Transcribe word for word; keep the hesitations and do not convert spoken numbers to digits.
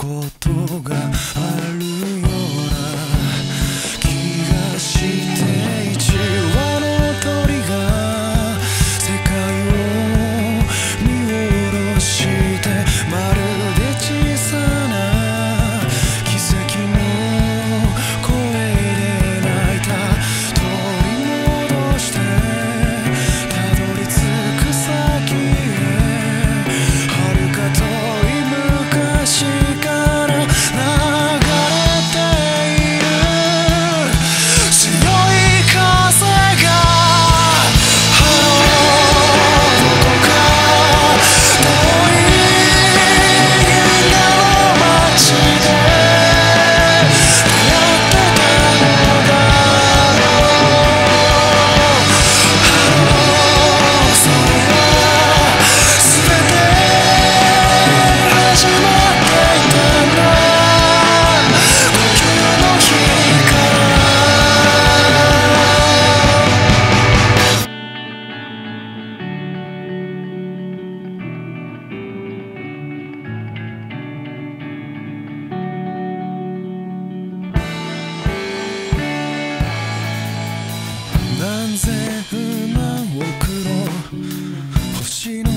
ことがあるような気がして、一羽の鳥が世界を見下ろしてまるで小さな奇跡の声で泣いた。取り戻してたどり着く先へ、遥か遠い昔から流れている強い風が、あのどこか遠い銀河の街で出会ってたのだろう。それは全て始まっていたんだ、呼吸の日から。何千万億の星の